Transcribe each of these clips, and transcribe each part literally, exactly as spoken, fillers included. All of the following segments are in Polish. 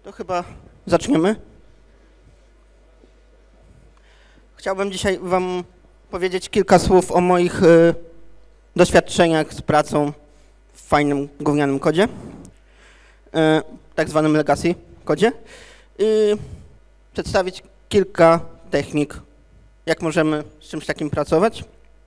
To chyba zaczniemy. Chciałbym dzisiaj wam powiedzieć kilka słów o moich y, doświadczeniach z pracą w fajnym gównianym kodzie, y, tak zwanym legacy kodzie, i przedstawić kilka technik, jak możemy z czymś takim pracować.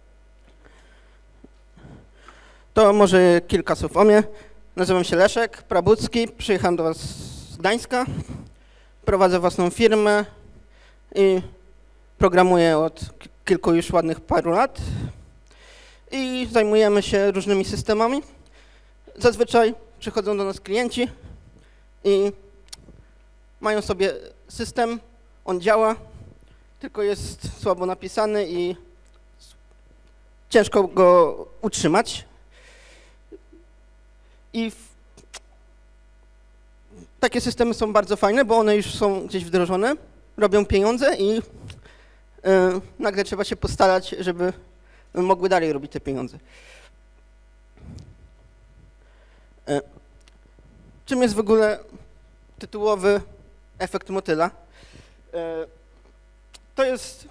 To może kilka słów o mnie. Nazywam się Leszek Prabucki, przyjechałem do was z Gdańska, prowadzę własną firmę i programuję od kilku już ładnych paru lat i zajmujemy się różnymi systemami. Zazwyczaj przychodzą do nas klienci i mają sobie system, on działa, tylko jest słabo napisany i ciężko go utrzymać. I takie systemy są bardzo fajne, bo one już są gdzieś wdrożone, robią pieniądze i yy, nagle trzeba się postarać, żeby mogły dalej robić te pieniądze. Yy. Czym jest w ogóle tytułowy efekt motyla? Yy, to jest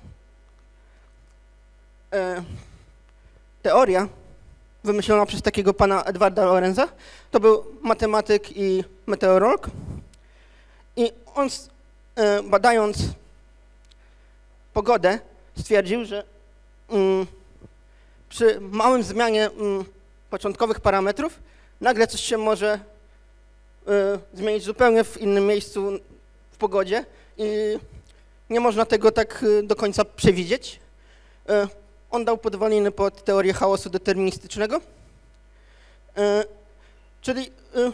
yy, teoria wymyślona przez takiego pana Edwarda Lorenza. To był matematyk i meteorolog. I on, e, badając pogodę, stwierdził, że mm, przy małym zmianie mm, początkowych parametrów nagle coś się może e, zmienić zupełnie w innym miejscu w pogodzie i nie można tego tak do końca przewidzieć. E, On dał podwaliny pod teorię chaosu deterministycznego, yy, czyli yy,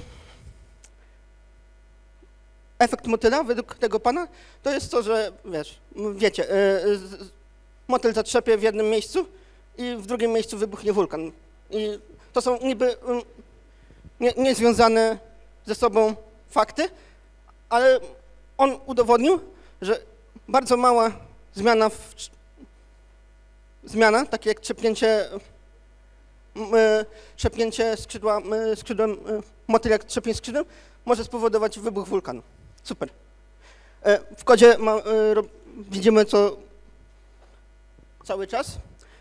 efekt motyla według tego pana to jest to, że wiesz, wiecie, yy, motyl zatrzepie w jednym miejscu i w drugim miejscu wybuchnie wulkan. I to są niby yy, nie, niezwiązane ze sobą fakty, ale on udowodnił, że bardzo mała zmiana w Zmiana, takie jak trzepnięcie, y, trzepnięcie skrzydła, y, skrzydłem, y, motyl jak trzepnie skrzydłem, może spowodować wybuch wulkanu. Super. Y, w kodzie ma, y, widzimy to cały czas.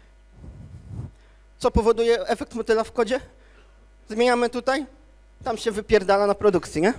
Co powoduje efekt motyla w kodzie? Zmieniamy tutaj, tam się wypierdala na produkcji, nie?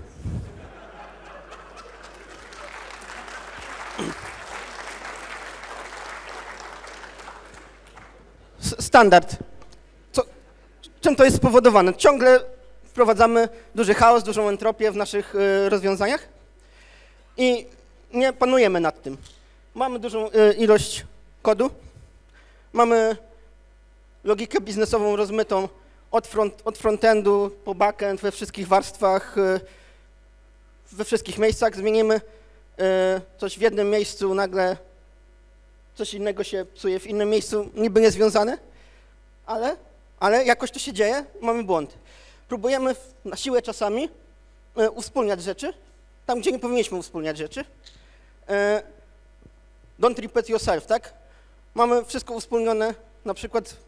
Standard. Co, czym to jest spowodowane? Ciągle wprowadzamy duży chaos, dużą entropię w naszych y, rozwiązaniach i nie panujemy nad tym. Mamy dużą y, ilość kodu, mamy logikę biznesową rozmytą od, front, od frontendu po backend, we wszystkich warstwach, y, we wszystkich miejscach. Zmienimy y, coś w jednym miejscu, nagle coś innego się psuje w innym miejscu, niby niezwiązane, ale, ale jakoś to się dzieje, mamy błąd. Próbujemy na siłę czasami e, uwspólniać rzeczy, tam gdzie nie powinniśmy uwspólniać rzeczy. E, don't repeat yourself, tak? Mamy wszystko uwspólnione na przykład e,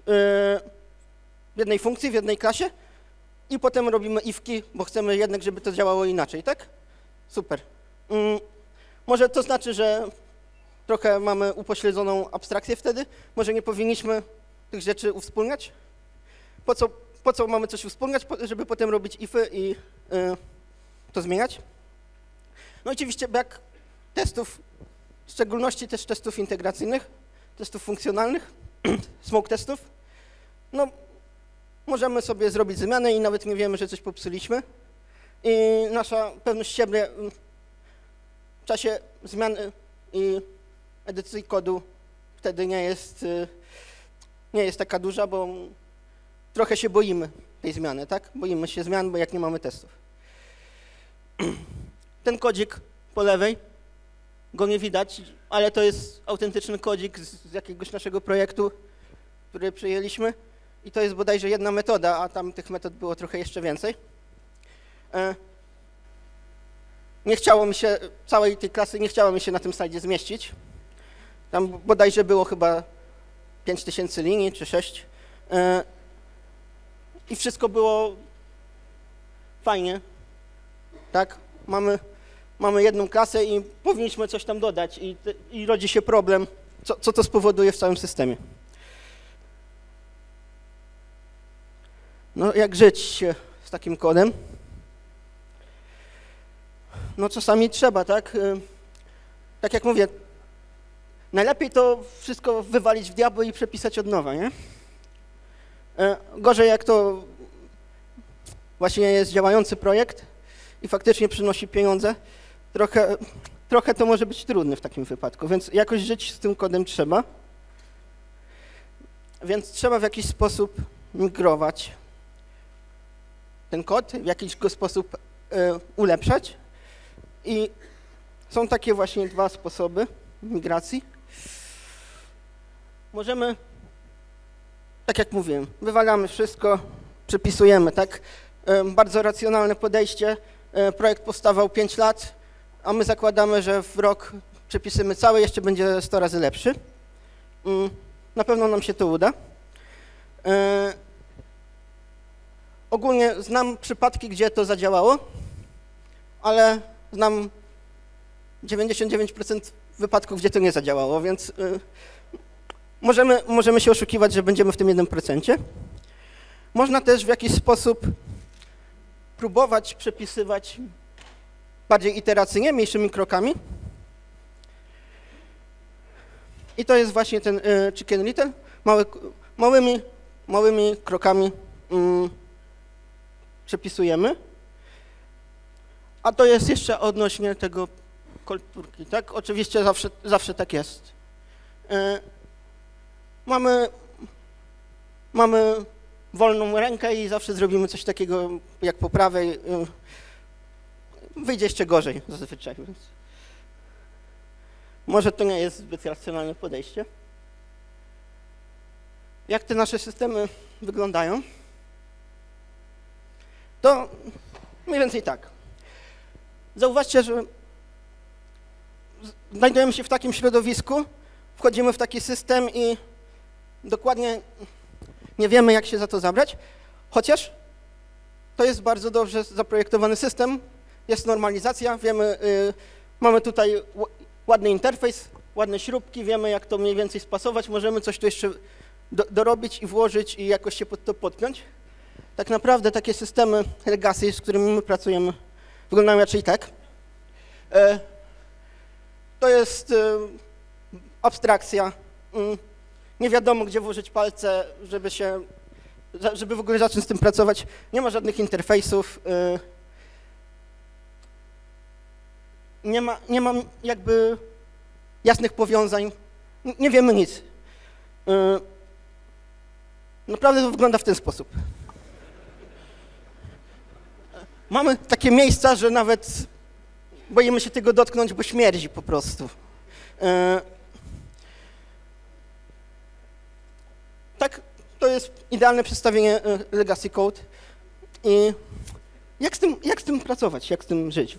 w jednej funkcji, w jednej klasie i potem robimy ifki, bo chcemy jednak, żeby to działało inaczej, tak? Super. Mm, może to znaczy, że trochę mamy upośledzoną abstrakcję wtedy, może nie powinniśmy tych rzeczy uwspólniać. Po co, po co mamy coś uwspólniać, żeby potem robić ify i y, to zmieniać? No i oczywiście brak testów, w szczególności też testów integracyjnych, testów funkcjonalnych, smoke testów. No, możemy sobie zrobić zmianę i nawet nie wiemy, że coś popsuliśmy. I nasza pewność siebie w czasie zmiany i edycji kodu wtedy nie jest, nie jest taka duża, bo trochę się boimy tej zmiany, tak? Boimy się zmian, bo jak nie mamy testów. Ten kodzik po lewej, go nie widać, ale to jest autentyczny kodzik z jakiegoś naszego projektu, który przyjęliśmy i to jest bodajże jedna metoda, a tam tych metod było trochę jeszcze więcej. Nie chciało mi się, całej tej klasy nie chciało mi się na tym slajdzie zmieścić. Tam bodajże było chyba pięć tysięcy linii czy sześć. I wszystko było fajnie, tak? mamy, mamy jedną klasę i powinniśmy coś tam dodać i, i rodzi się problem, co, co to spowoduje w całym systemie. No jak żyć z takim kodem? No czasami trzeba, tak? Tak jak mówię, najlepiej to wszystko wywalić w diabły i przepisać od nowa, nie? Gorzej jak to właśnie jest działający projekt i faktycznie przynosi pieniądze, trochę, trochę to może być trudne w takim wypadku, więc jakoś żyć z tym kodem trzeba. Więc trzeba w jakiś sposób migrować ten kod, w jakiś go sposób y, ulepszać i są takie właśnie dwa sposoby migracji. Możemy, tak jak mówiłem, wywalamy wszystko, przepisujemy, tak? Bardzo racjonalne podejście. Projekt powstawał pięć lat, a my zakładamy, że w rok przepisymy cały, jeszcze będzie sto razy lepszy. Na pewno nam się to uda. Ogólnie znam przypadki, gdzie to zadziałało, ale znam dziewięćdziesiąt dziewięć procent wypadków, gdzie to nie zadziałało, więc możemy, możemy się oszukiwać, że będziemy w tym jednym procencie. Można też w jakiś sposób próbować przepisywać bardziej iteracyjnie, mniejszymi krokami. I to jest właśnie ten y, Chicken Little. Małe, małymi, małymi krokami y, przepisujemy. A to jest jeszcze odnośnie tego kulturki, tak? Oczywiście zawsze, zawsze tak jest. Y, mamy, mamy wolną rękę i zawsze zrobimy coś takiego jak po prawej. Y, wyjdzie jeszcze gorzej zazwyczaj. Więc może to nie jest zbyt racjonalne podejście. Jak te nasze systemy wyglądają? To mniej więcej tak. Zauważcie, że znajdujemy się w takim środowisku, wchodzimy w taki system i dokładnie nie wiemy, jak się za to zabrać, chociaż to jest bardzo dobrze zaprojektowany system, jest normalizacja, wiemy, yy, mamy tutaj ładny interfejs, ładne śrubki, wiemy, jak to mniej więcej spasować, możemy coś tu jeszcze do, dorobić i włożyć i jakoś się pod to podpiąć. Tak naprawdę takie systemy legacy, z którymi my pracujemy, wyglądają raczej tak. Yy, to jest yy, abstrakcja. Yy, nie wiadomo, gdzie włożyć palce, żeby się, żeby w ogóle zacząć z tym pracować. Nie ma żadnych interfejsów. Yy, nie ma, nie ma jakby jasnych powiązań. Nie wiemy nic. Yy, naprawdę to wygląda w ten sposób. Mamy takie miejsca, że nawet boimy się tego dotknąć, bo śmierdzi po prostu. Yy, Tak, to jest idealne przedstawienie Legacy Code. I jak z tym, jak z tym pracować, jak z tym żyć?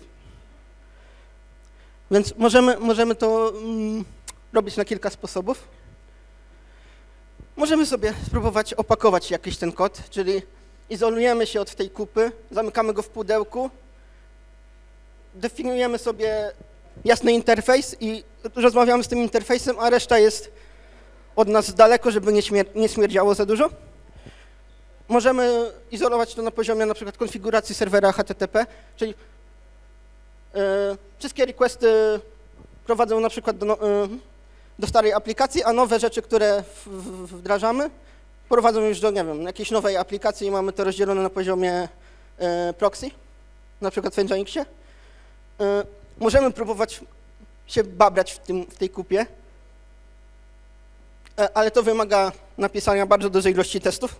Więc możemy, możemy to mm, robić na kilka sposobów. Możemy sobie spróbować opakować jakiś ten kod, czyli izolujemy się od tej kupy, zamykamy go w pudełku, definiujemy sobie jasny interfejs i rozmawiamy z tym interfejsem, a reszta jest od nas daleko, żeby nie, śmier nie śmierdziało za dużo. Możemy izolować to na poziomie na przykład konfiguracji serwera H T T P, czyli yy, wszystkie requesty prowadzą na przykład do, yy, do starej aplikacji, a nowe rzeczy, które w, w, wdrażamy, prowadzą już do, nie wiem, jakiejś nowej aplikacji i mamy to rozdzielone na poziomie yy, proxy, na przykład w Nginxie. Yy, możemy próbować się babrać w, tym, w tej kupie, ale to wymaga napisania bardzo dużej ilości testów.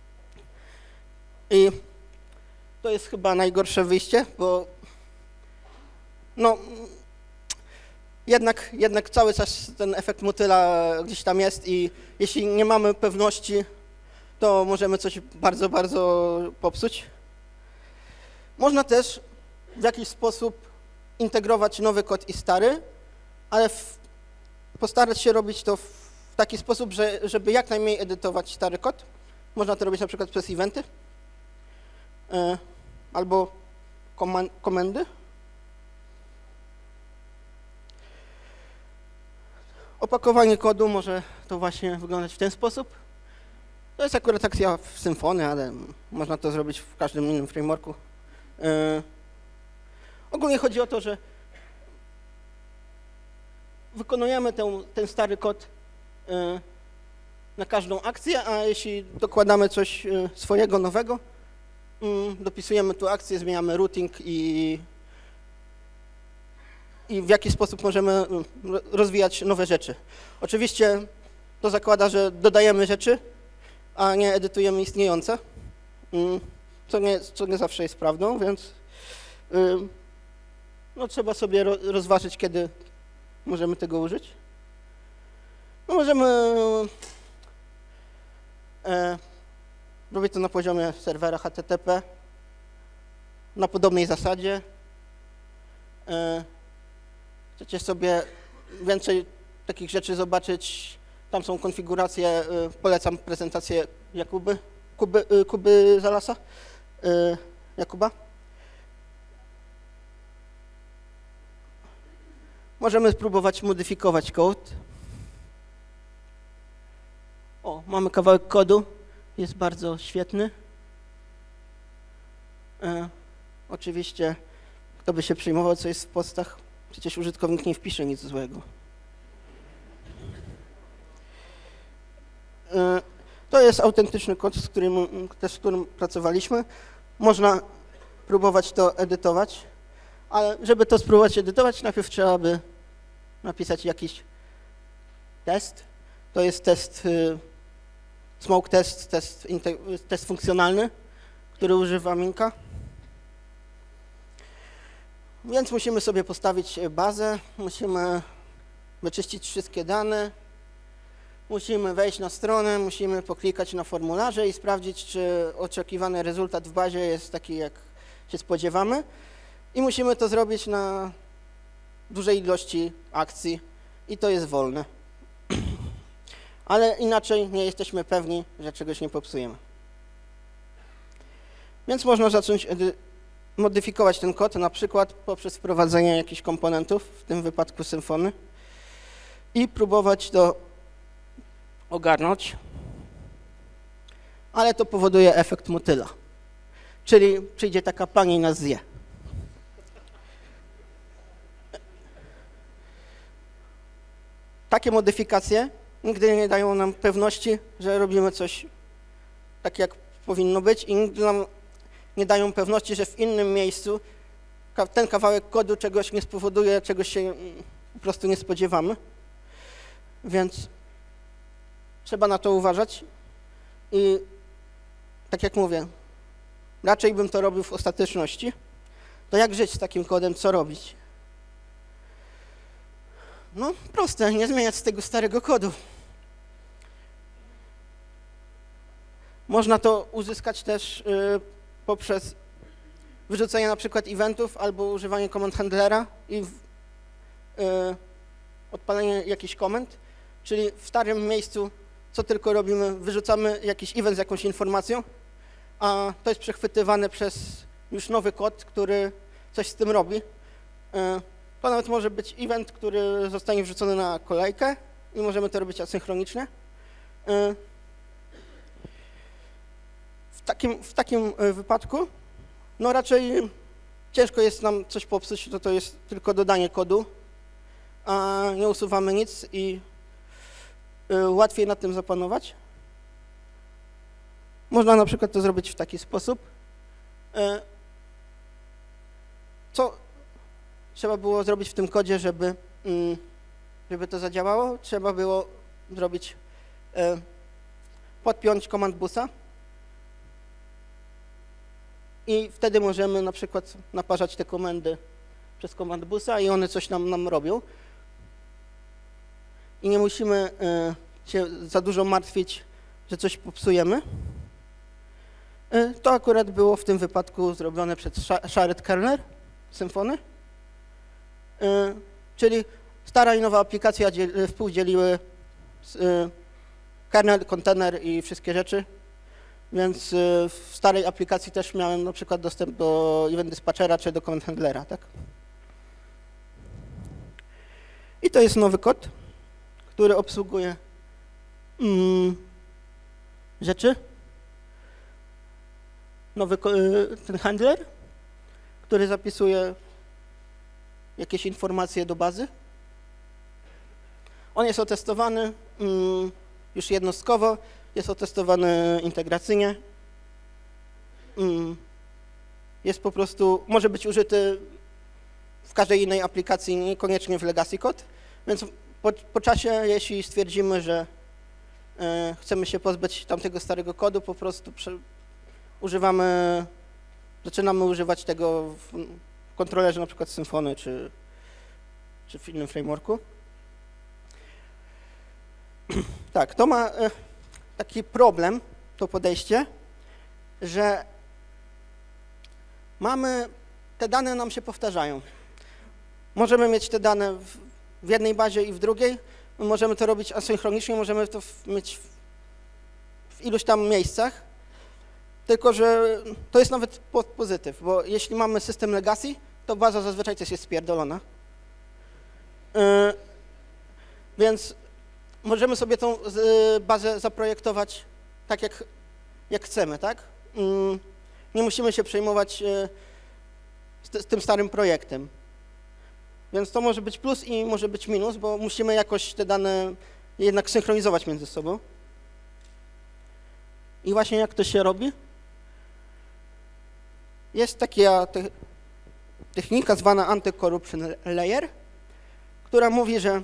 I to jest chyba najgorsze wyjście, bo no, jednak, jednak cały czas ten efekt motyla gdzieś tam jest i jeśli nie mamy pewności, to możemy coś bardzo, bardzo popsuć. Można też w jakiś sposób integrować nowy kod i stary, ale w, postarać się robić to w w taki sposób, że, żeby jak najmniej edytować stary kod. Można to robić na przykład przez eventy yy, albo komendy. Opakowanie kodu może to właśnie wyglądać w ten sposób. To jest akurat akcja w Symfony, ale można to zrobić w każdym innym frameworku. Yy. Ogólnie chodzi o to, że wykonujemy ten, ten stary kod yy, na każdą akcję, a jeśli dokładamy coś yy, swojego, nowego, yy, dopisujemy tu akcję, zmieniamy routing i, i w jaki sposób możemy rozwijać nowe rzeczy. Oczywiście to zakłada, że dodajemy rzeczy, a nie edytujemy istniejące, co nie, co nie zawsze jest prawdą, więc no, trzeba sobie rozważyć, kiedy możemy tego użyć. No, możemy e, robić to na poziomie serwera H T T P, na podobnej zasadzie. E, chcecie sobie więcej takich rzeczy zobaczyć, tam są konfiguracje, y, polecam prezentację Jakuby, Kuby, y, Kuby Zalasa, y, Jakuba. Możemy spróbować modyfikować kod. O, mamy kawałek kodu, jest bardzo świetny. E, oczywiście, kto by się przejmował, co jest w postach, przecież użytkownik nie wpisze nic złego. To jest autentyczny kod, z którym, też z którym pracowaliśmy. Można próbować to edytować, ale żeby to spróbować edytować, najpierw trzeba by napisać jakiś test. To jest test smoke test, test, test funkcjonalny, który używa Minka. Więc musimy sobie postawić bazę, musimy wyczyścić wszystkie dane. Musimy wejść na stronę, musimy poklikać na formularze i sprawdzić, czy oczekiwany rezultat w bazie jest taki, jak się spodziewamy. I musimy to zrobić na dużej ilości akcji i to jest wolne. Ale inaczej nie jesteśmy pewni, że czegoś nie popsujemy. Więc można zacząć modyfikować ten kod, na przykład poprzez wprowadzenie jakichś komponentów, w tym wypadku Symfony, i próbować to ogarnąć, ale to powoduje efekt motyla, czyli przyjdzie taka pani i nas zje. Takie modyfikacje nigdy nie dają nam pewności, że robimy coś tak, jak powinno być i nigdy nam nie dają pewności, że w innym miejscu ten kawałek kodu czegoś nie spowoduje, czegoś się po prostu nie spodziewamy, więc trzeba na to uważać i tak jak mówię, raczej bym to robił w ostateczności. To jak żyć z takim kodem, co robić? No proste, nie zmieniać z tego starego kodu. Można to uzyskać też y, poprzez wyrzucenie na przykład eventów albo używanie command handlera i w, y, odpalenie jakichś komend, czyli w starym miejscu co tylko robimy, wyrzucamy jakiś event z jakąś informacją, a to jest przechwytywane przez już nowy kod, który coś z tym robi. To nawet może być event, który zostanie wrzucony na kolejkę i możemy to robić asynchronicznie. W takim, w takim wypadku no raczej ciężko jest nam coś popsuć, to to jest tylko dodanie kodu, a nie usuwamy nic i łatwiej nad tym zapanować. Można na przykład to zrobić w taki sposób. Co trzeba było zrobić w tym kodzie, żeby, żeby to zadziałało? Trzeba było zrobić, podpiąć command busa i wtedy możemy na przykład naparzać te komendy przez command busa i one coś nam, nam robią. I nie musimy się za dużo martwić, że coś popsujemy. To akurat było w tym wypadku zrobione przez shared kernel Symfony, czyli stara i nowa aplikacja współdzieliły kernel, kontener i wszystkie rzeczy, więc w starej aplikacji też miałem na przykład dostęp do event dispatchera czy do command handlera, tak? I to jest nowy kod, który obsługuje mm, rzeczy. Nowy ten handler, który zapisuje jakieś informacje do bazy. On jest otestowany mm, już jednostkowo, jest otestowany integracyjnie. Mm, jest po prostu, może być użyty w każdej innej aplikacji, niekoniecznie w legacy code, więc po, po czasie, jeśli stwierdzimy, że y, chcemy się pozbyć tamtego starego kodu, po prostu prze, używamy, zaczynamy używać tego w kontrolerze na przykład Symfony czy, czy w innym frameworku. Tak, to ma y, taki problem, to podejście, że mamy, te dane nam się powtarzają. Możemy mieć te dane w, w jednej bazie i w drugiej, możemy to robić asynchronicznie, możemy to w, mieć w, w iluś tam miejscach, tylko że to jest nawet po, pozytyw, bo jeśli mamy system legacy, to baza zazwyczaj też jest spierdolona. Yy, więc możemy sobie tą y, bazę zaprojektować tak, jak, jak chcemy, tak? Yy, nie musimy się przejmować y, z, z tym starym projektem. Więc to może być plus i może być minus, bo musimy jakoś te dane jednak synchronizować między sobą. I właśnie jak to się robi? Jest taka te, technika zwana anti-corruption layer, która mówi, że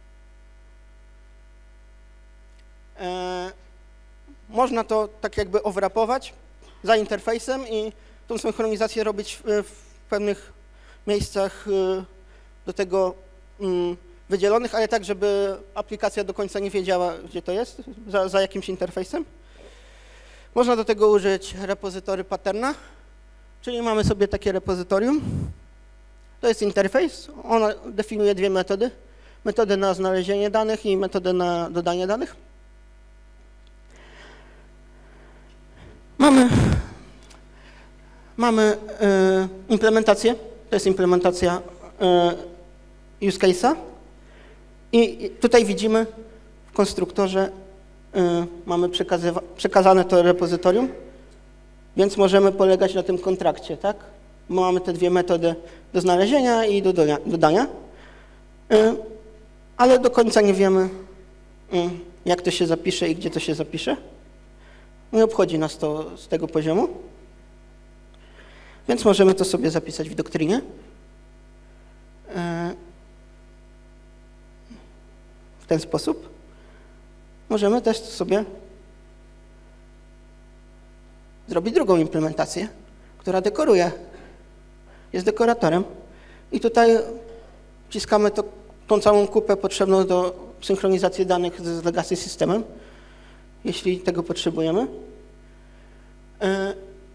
e, można to tak jakby owrapować za interfejsem i tą synchronizację robić w, w pewnych miejscach y, do tego mm, wydzielonych, ale tak, żeby aplikacja do końca nie wiedziała, gdzie to jest, za, za jakimś interfejsem. Można do tego użyć repozytory patterna, czyli mamy sobie takie repozytorium. To jest interfejs, ona definiuje dwie metody. Metodę na znalezienie danych i metodę na dodanie danych. Mamy, mamy y, implementację, to jest implementacja y, use case'a i tutaj widzimy w konstruktorze y, mamy przekazane to repozytorium, więc możemy polegać na tym kontrakcie, tak? Mamy te dwie metody do znalezienia i do dodania, y, ale do końca nie wiemy, y, jak to się zapisze i gdzie to się zapisze. Nie obchodzi nas to z tego poziomu, więc możemy to sobie zapisać w doktrynie. W ten sposób. Możemy też sobie zrobić drugą implementację, która dekoruje, jest dekoratorem i tutaj wciskamy to, tą całą kupę potrzebną do synchronizacji danych z legacy systemem, jeśli tego potrzebujemy. Yy,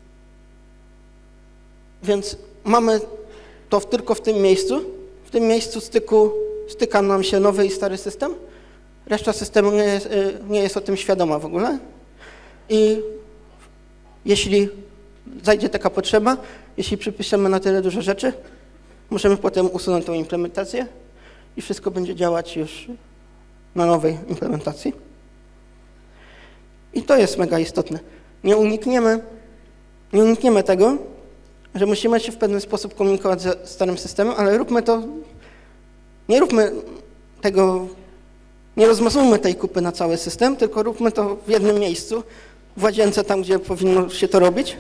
więc mamy to w, tylko w tym miejscu. W tym miejscu styku styka nam się nowy i stary system. Reszta systemu nie jest, yy, nie jest o tym świadoma w ogóle. I jeśli zajdzie taka potrzeba, jeśli przypiszemy na tyle dużo rzeczy, możemy potem usunąć tą implementację i wszystko będzie działać już na nowej implementacji. I to jest mega istotne. Nie unikniemy, nie unikniemy tego, że musimy się w pewien sposób komunikować ze starym systemem, ale róbmy to, nie róbmy tego, nie rozmazujmy tej kupy na cały system, tylko róbmy to w jednym miejscu, w łazience, tam gdzie powinno się to robić.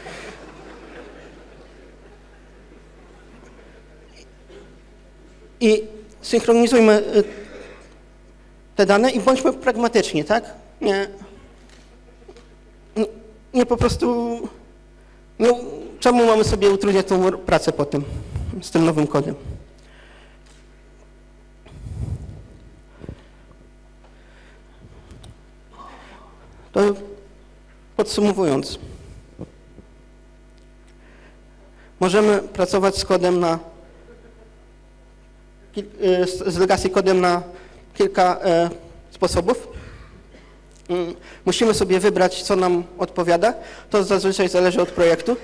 I synchronizujmy te dane i bądźmy pragmatyczni, tak? Nie, nie, nie po prostu, nie, czemu mamy sobie utrudniać tą pracę po tym, z tym nowym kodem? To podsumowując, możemy pracować z kodem na, z legacy kodem na kilka e, sposobów. Musimy sobie wybrać, co nam odpowiada. To zazwyczaj zależy od projektu.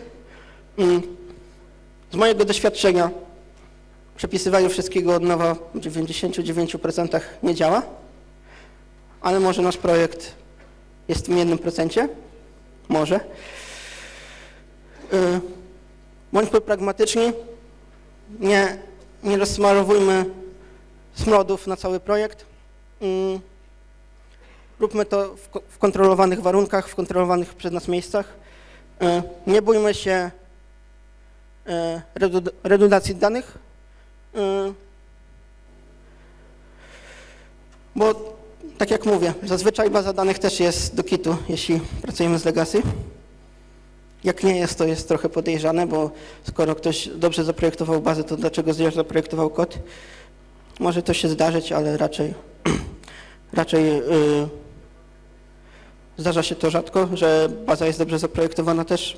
Z mojego doświadczenia przepisywanie wszystkiego od nowa w dziewięćdziesięciu dziewięciu procentach nie działa. ale może nasz projekt jest w tym jednym procencie, może. Bądźmy pragmatyczni, nie, nie rozsmarowujmy smrodów na cały projekt. Róbmy to w, w kontrolowanych warunkach, w kontrolowanych przez nas miejscach. Nie bójmy się redundacji danych, bo tak jak mówię, zazwyczaj baza danych też jest do kitu, jeśli pracujemy z legacy. Jak nie jest, to jest trochę podejrzane, bo skoro ktoś dobrze zaprojektował bazę, to dlaczego źle zaprojektował kod? Może to się zdarzyć, ale raczej, raczej yy, zdarza się to rzadko, że baza jest dobrze zaprojektowana też.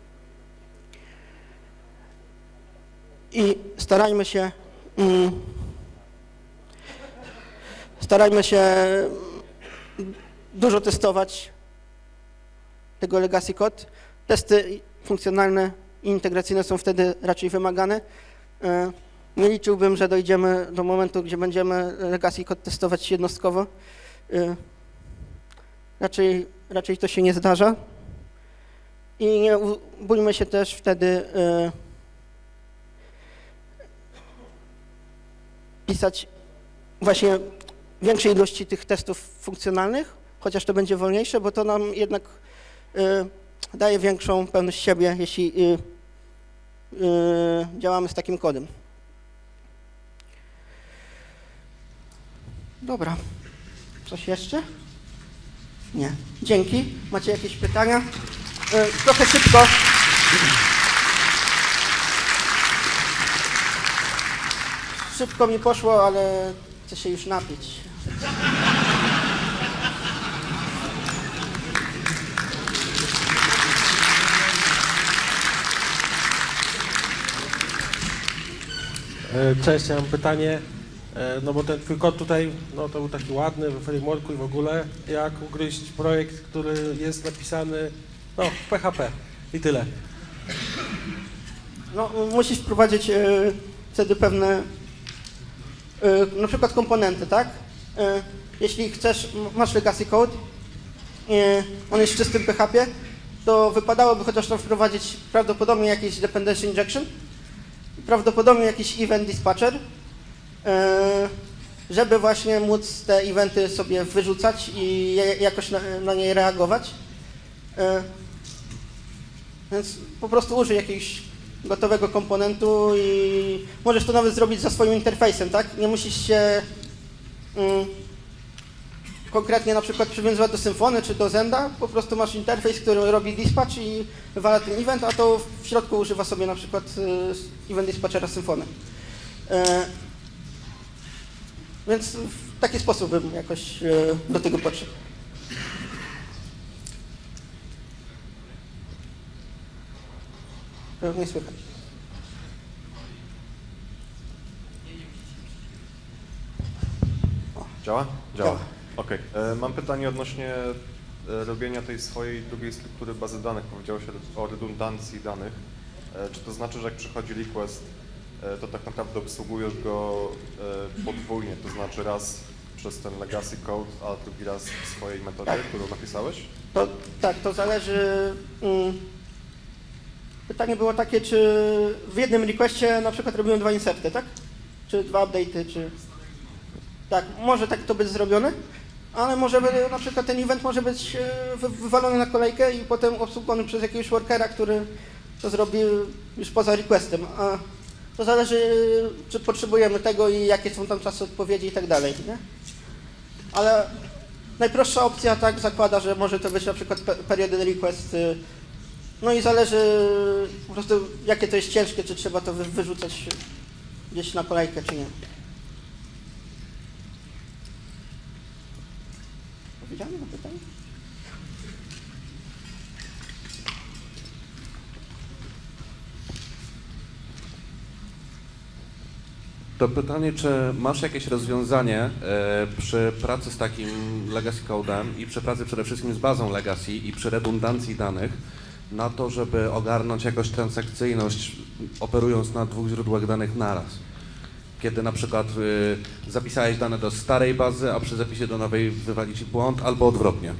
I starajmy się, yy, starajmy się dużo testować tego legacy code. Testy funkcjonalne i integracyjne są wtedy raczej wymagane. Nie liczyłbym, że dojdziemy do momentu, gdzie będziemy legacy code testować jednostkowo. Raczej, raczej to się nie zdarza. I nie bójmy się też wtedy pisać właśnie większej ilości tych testów funkcjonalnych, chociaż to będzie wolniejsze, bo to nam jednak daje większą pewność siebie, jeśli yy, yy, działamy z takim kodem. Dobra. Coś jeszcze? Nie. Dzięki. Macie jakieś pytania? Yy, trochę szybko. Szybko mi poszło, ale chcę się już napić. Cześć, ja mam pytanie, no bo ten twój kod tutaj, no to był taki ładny w frameworku i w ogóle, jak ugryźć projekt, który jest napisany, no w P H P i tyle. No musisz wprowadzić y, wtedy pewne, y, na przykład komponenty, tak? Y, jeśli chcesz, masz legacy code, y, on jest w czystym P H P, to wypadałoby chociaż tam wprowadzić prawdopodobnie jakiś dependency injection, prawdopodobnie jakiś event dispatcher, żeby właśnie móc te eventy sobie wyrzucać i jakoś na, na nie reagować. Więc po prostu użyj jakiegoś gotowego komponentu i możesz to nawet zrobić za swoim interfejsem, tak? Nie musisz się mm, konkretnie na przykład przywiązywać do Symfony czy do Zenda, po prostu masz interfejs, który robi dispatch i wywala ten event, a to w środku używa sobie na przykład y, event dispatchera Symfony. Y, więc w taki sposób bym jakoś y, do tego podszedł. Nie słychać. Działa? Działa. Działa. Okej. Okay. Mam pytanie odnośnie robienia tej swojej drugiej struktury bazy danych. Powiedziało się o redundancji danych. Czy to znaczy, że jak przychodzi request, to tak naprawdę obsługujesz go podwójnie, to znaczy raz przez ten legacy code, a drugi raz w swojej metodzie, tak, którą napisałeś? To, tak, to zależy. Mm, pytanie było takie, czy w jednym requestie na przykład robiłem dwa inserty, tak? Czy dwa update'y, czy... Tak, może tak to być zrobione, ale może by, na przykład ten event może być wywalony na kolejkę i potem obsługiwany przez jakiegoś workera, który to zrobi już poza requestem. A to zależy, czy potrzebujemy tego i jakie są tam czasy odpowiedzi i tak dalej, nie? Ale najprostsza opcja tak zakłada, że może to być na przykład period request. No i zależy po prostu, jakie to jest ciężkie, czy trzeba to wyrzucać gdzieś na kolejkę, czy nie. Odpowiedziano na pytanie? To pytanie, czy masz jakieś rozwiązanie e, przy pracy z takim legacy codem i przy pracy przede wszystkim z bazą legacy i przy redundancji danych na to, żeby ogarnąć jakąś transakcyjność operując na dwóch źródłach danych naraz? kiedy na przykład y, zapisałeś dane do starej bazy, a przy zapisie do nowej wywali ci błąd, albo odwrotnie,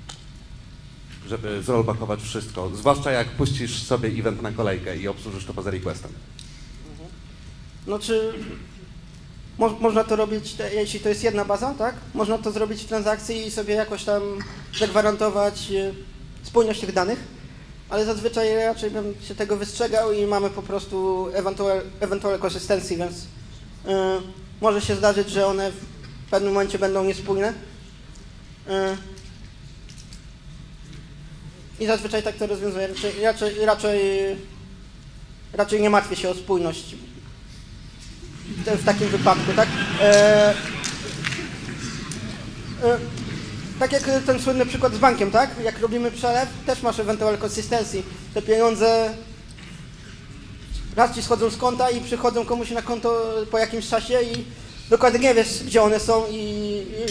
żeby zrollbackować wszystko, zwłaszcza jak puścisz sobie event na kolejkę i obsłużysz to poza requestem. No czy mo można to robić, te, jeśli to jest jedna baza, tak? Można to zrobić w transakcji i sobie jakoś tam zagwarantować y, spójność tych danych, ale zazwyczaj raczej bym się tego wystrzegał i mamy po prostu eventual, eventual consistency, więc y, może się zdarzyć, że one w pewnym momencie będą niespójne. Y, I zazwyczaj tak to rozwiązuję. Raczej, raczej, raczej, raczej nie martwię się o spójność w takim wypadku, tak? E, e, tak jak ten słynny przykład z bankiem, tak? Jak robimy przelew, też masz eventual consistency. Te pieniądze raz ci schodzą z konta i przychodzą komuś na konto po jakimś czasie i dokładnie nie wiesz, gdzie one są i, i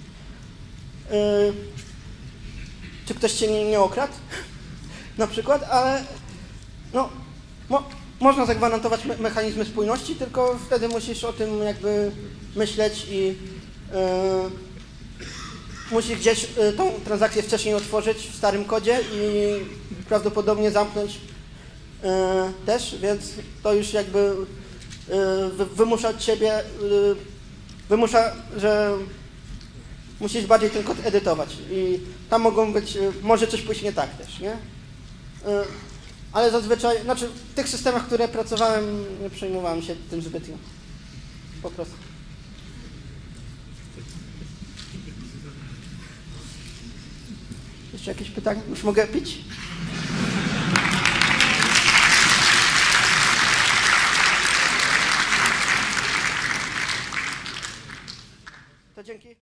e, czy ktoś cię nie, nie okradł, na przykład, ale no, mo, można zagwarantować me mechanizmy spójności, tylko wtedy musisz o tym jakby myśleć i yy, musisz gdzieś yy, tą transakcję wcześniej otworzyć w starym kodzie i prawdopodobnie zamknąć yy, też, więc to już jakby yy, wy wymusza od ciebie, yy, wymusza, że musisz bardziej ten kod edytować i tam mogą być, może coś pójść nie tak też, nie? Ale zazwyczaj, znaczy w tych systemach, w które pracowałem, nie przejmowałem się tym zbytnio. Po prostu. Jeszcze jakieś pytania? Już mogę pić? To dzięki.